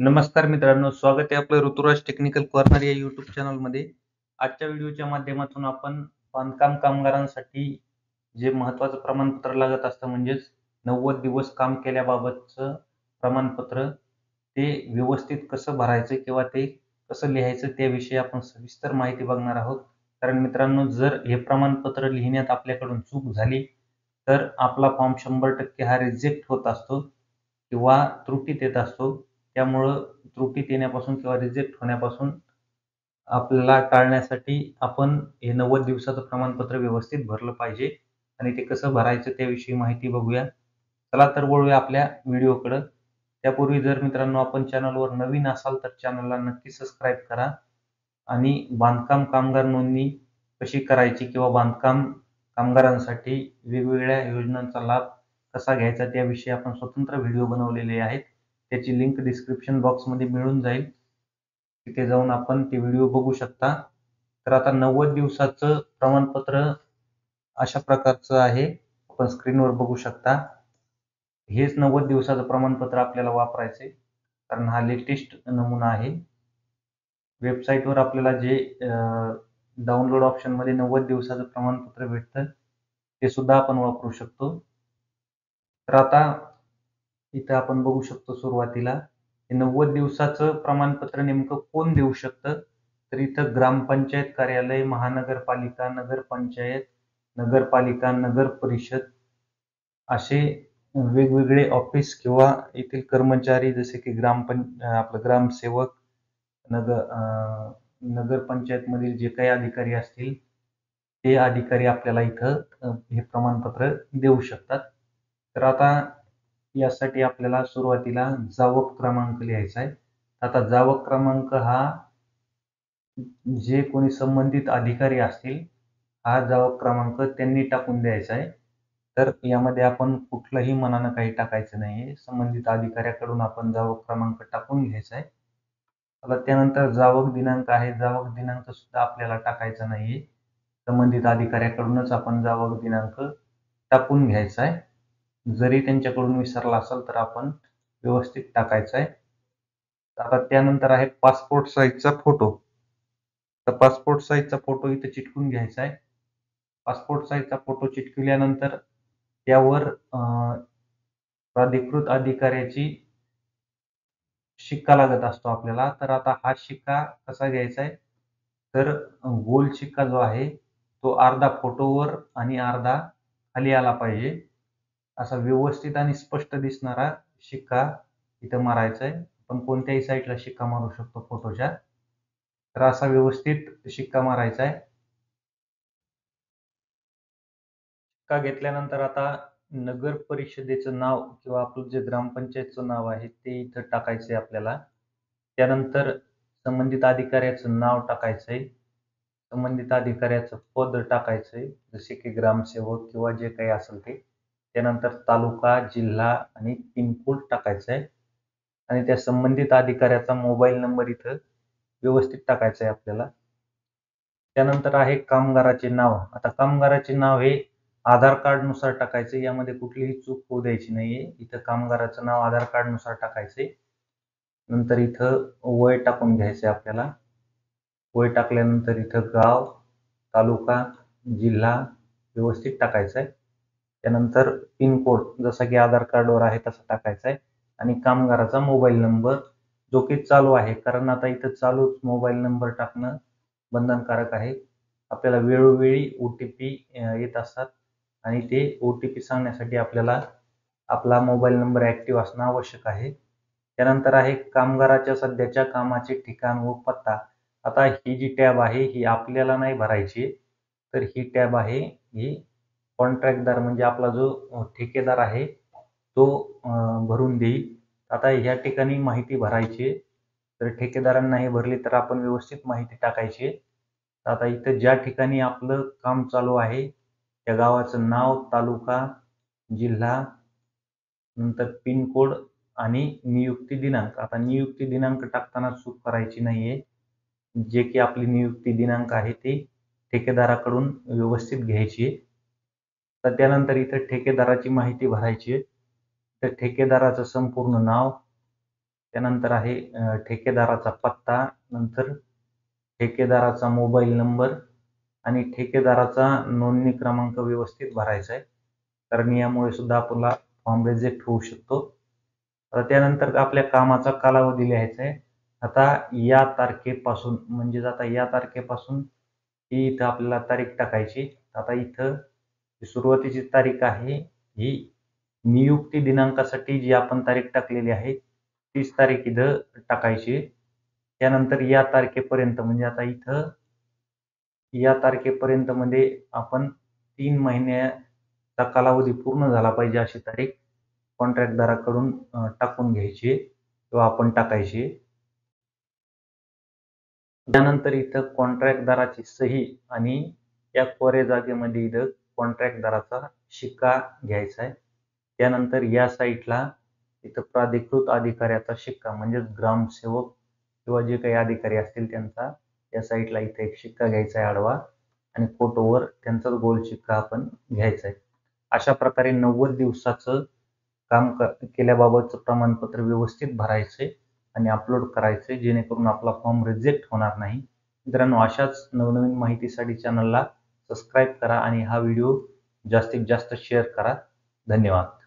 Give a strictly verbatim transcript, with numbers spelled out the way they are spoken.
नमस्कार मित्रांनो, स्वागत आहे आपलं ऋतुराज टेक्निकल कॉर्नर या यूट्यूब चॅनलमध्ये. आजच्या व्हिडिओच्या माध्यमातून आपण बांधकाम कामगारांसाठी जे महत्त्वाचं प्रमाणपत्र लागत असतं म्हणजेच नव्वद दिवस काम केल्याबाबतचं प्रमाणपत्र, ते व्यवस्थित कसं भरायचं किंवा ते कसं लिहायचं त्याविषयी आपण सविस्तर माहिती बघणार आहोत. कारण मित्रांनो, जर हे प्रमाणपत्र लिहिण्यात आपल्याकडून चूक झाली तर आपला फॉर्म शंभर टक्के हा रिजेक्ट होत असतो किंवा त्रुटीत येत असतो. त्यामुळं त्रुटीत येण्यापासून किंवा रिजेक्ट होण्यापासून आपल्याला टाळण्यासाठी आपण हे नव्वद दिवसाचं प्रमाणपत्र व्यवस्थित भरलं पाहिजे आणि ते कसं भरायचं त्याविषयी माहिती बघूया. चला तर वळूया आपल्या व्हिडिओकडं. त्यापूर्वी जर मित्रांनो आपण चॅनलवर नवीन असाल तर चॅनलला नक्की सबस्क्राईब करा आणि बांधकाम कामगार नोंदणी कशी करायची किंवा बांधकाम कामगारांसाठी वेगवेगळ्या योजनांचा लाभ कसा घ्यायचा त्याविषयी आपण स्वतंत्र व्हिडिओ बनवलेले आहेत. त्याची लिंक डिस्क्रिप्शन बॉक्समध्ये मिळून जाईल. तिथे जाऊन आपण ते व्हिडिओ बघू शकता. तर आता नव्वद दिवसाचं प्रमाणपत्र अशा प्रकारचं आहे. आपण स्क्रीनवर बघू शकता. हेच नव्वद दिवसाचं प्रमाणपत्र आपल्याला वापरायचं आहे. कारण हा लेटेस्ट नमुना आहे. वेबसाईटवर आपल्याला जे डाउनलोड ऑप्शनमध्ये नव्वद दिवसाचं प्रमाणपत्र भेटतं, ते सुद्धा आपण वापरू शकतो. तर आता इथं आपण बघू शकतो सुरुवातीला हे नव्वद दिवसाचं प्रमाणपत्र नेमकं कोण देऊ शकतं? तर इथं ग्रामपंचायत कार्यालय, महानगरपालिका, नगरपंचायत, नगरपालिका, नगर परिषद असे वेगवेगळे ऑफिस किंवा येथील कर्मचारी जसे की ग्रामपं आपलं ग्रामसेवक, नगर अ, नगरपंचायतमधील जे काही अधिकारी असतील, ते अधिकारी आपल्याला इथं अ, हे प्रमाणपत्र देऊ शकतात. तर आता यासाठी आपल्याला सुरुवातीला जावक क्रमांक लिहायचा आहे. आता जावक क्रमांक हा जे कोणी संबंधित अधिकारी असतील, हा जावक क्रमांक त्यांनी टाकून द्यायचा आहे. तर यामध्ये आपण कुठलंही मनानं काही टाकायचं नाहीये. संबंधित अधिकाऱ्याकडून आपण जावक क्रमांक टाकून घ्यायचा आहे. आता त्यानंतर जावक दिनांक आहे. जावक दिनांक सुद्धा आपल्याला टाकायचा नाहीये. संबंधित अधिकाऱ्याकडूनच आपण जावक दिनांक टाकून घ्यायचा आहे. जरी त्यांच्याकडून विसरला असेल तर आपण व्यवस्थित टाकायचा आहे. आता त्यानंतर आहे पासपोर्ट साईजचा फोटो. तर पासपोर्ट साईजचा फोटो इथे चिटकून घ्यायचा आहे. पासपोर्ट साईजचा फोटो चिटकवल्यानंतर त्यावर प्राधिकृत अधिकाऱ्याची शिक्का लागत असतो आपल्याला. तर आता हा शिक्का कसा घ्यायचा आहे? तर गोल शिक्का जो आहे तो अर्धा फोटोवर आणि अर्धा खाली आला पाहिजे. असा व्यवस्थित आणि स्पष्ट दिसणारा शिक्का इथं मारायचा आहे. आपण कोणत्याही साईडला शिक्का मारू शकतो फोटोच्या. तर असा व्यवस्थित शिक्का मारायचा आहे. शिक्का घेतल्यानंतर आता नगर परिषदेचं नाव किंवा आपलं जे ग्रामपंचायतचं नाव आहे ते इथं टाकायचं आहे आपल्याला. त्यानंतर संबंधित अधिकाऱ्याचं नाव टाकायचं आहे. संबंधित अधिकाऱ्याचं पद टाकायचं आहे. जसे की ग्रामसेवक किंवा जे काही असेल ते. त्यानंतर तालुका, जिल्हा आणि पिनकोड टाकायचा आहे. आणि त्या संबंधित अधिकाऱ्याचा मोबाईल नंबर इथं व्यवस्थित टाकायचा आहे आपल्याला. त्यानंतर आहे कामगाराचे नाव. आता कामगाराचे नाव हे आधार कार्डनुसार टाकायचं. यामध्ये कुठलीही चूक होऊ द्यायची नाहीये. इथं कामगाराचं नाव आधार कार्डनुसार टाकायचंय. नंतर इथं वय टाकून घ्यायचंय आपल्याला. वय टाकल्यानंतर इथं गाव, तालुका, जिल्हा व्यवस्थित टाकायचा आहे. त्यानंतर पिनकोड जसा की आधार कार्डवर आहे तसा टाकायचा आहे आणि कामगाराचा मोबाईल नंबर जो की चालू आहे. कारण आता इथं चालूच मोबाईल नंबर टाकणं बंधनकारक आहे. आपल्याला वेळोवेळी ओ-टी-पी येत असतात आणि ते ओ-टी-पी सांगण्यासाठी आपल्याला आपला मोबाईल नंबर ॲक्टिव्ह असणं आवश्यक आहे. त्यानंतर आहे कामगाराच्या सध्याच्या कामाचे ठिकाण व पत्ता. आता ही जी टॅब आहे ही आपल्याला नाही भरायची आहे. तर ही टॅब आहे ही कॉन्ट्रॅक्टदार म्हणजे आपला जो ठेकेदार आहे तो भरून देईल. आता या ठिकाणी माहिती भरायची आहे. तर ठेकेदारांना हे भरली तर आपण व्यवस्थित माहिती टाकायची आहे. आता इथं ज्या ठिकाणी आपलं काम चालू आहे त्या गावाचं नाव, तालुका, जिल्हा, नंतर पिनकोड आणि नियुक्ती दिनांक. आता नियुक्ती दिनांक टाकताना चूक करायची नाहीये. जे की आपली नियुक्ती दिनांक आहे ती ठेकेदाराकडून व्यवस्थित घ्यायची आहे. तर त्यानंतर इथं ठेकेदाराची माहिती भरायची आहे. तर ठेकेदाराचं संपूर्ण नाव, त्यानंतर आहे अ, ठेकेदाराचा पत्ता, नंतर ठेकेदाराचा मोबाईल नंबर आणि ठेकेदाराचा नोंदणी क्रमांक व्यवस्थित भरायचा आहे, कारण यामुळे सुद्धा आपला फॉर्म रिजेक्ट होऊ शकतो. आता त्यानंतर आपल्या कामाचा कालावधी लिहायचा आहे. आता या तारखेपासून म्हणजेच आता या तारखेपासून ही इथं आपल्याला तारीख टाकायची. आता इथं सुरुवातीची तारीख आहे ही नियुक्ती दिनांकासाठी जी आपण तारीख टाकलेली आहे तीच तारीख इथं टाकायची. त्यानंतर या तारखेपर्यंत म्हणजे आता इथं या तारखेपर्यंत मध्ये आपण तीन महिन्याचा कालावधी पूर्ण झाला पाहिजे अशी तारीख कॉन्ट्रॅक्टदाराकडून अ, टाकून घ्यायची किंवा आपण टाकायची. त्यानंतर इथं कॉन्ट्रॅक्टदाराची सही आणि या कोऱ्या जागेमध्ये इथं कॉन्ट्रॅक्टदाराचा शिक्का घ्यायचा आहे. त्यानंतर या साईटला इथं प्राधिकृत अधिकाऱ्याचा शिक्का म्हणजेच ग्रामसेवक किंवा जे काही अधिकारी असतील त्यांचा या साईटला इथे एक शिक्का घ्यायचा आहे आडवा आणि फोटोवर त्यांचाच गोल शिक्का आपण घ्यायचा आहे. अशा प्रकारे नव्वद दिवसाचं काम केल्याबाबतचं प्रमाणपत्र व्यवस्थित भरायचे आणि अपलोड करायचे, जेणेकरून आपला फॉर्म रिजेक्ट होणार नाही. मित्रांनो, अशाच नवनवीन माहितीसाठी चॅनलला सबस्क्राईब करा आणि हा व्हिडिओ जास्तीत जास्त शेअर करा. धन्यवाद.